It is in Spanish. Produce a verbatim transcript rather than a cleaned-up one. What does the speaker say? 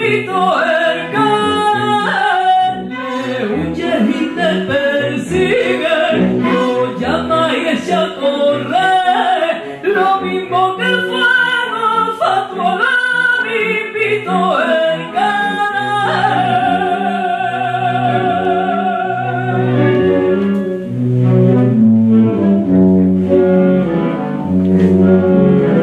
invito el can, le huye y te persigue, lo llama y echa a correr, lo mismo que el fuego fatuola, le invito el can. Thank you.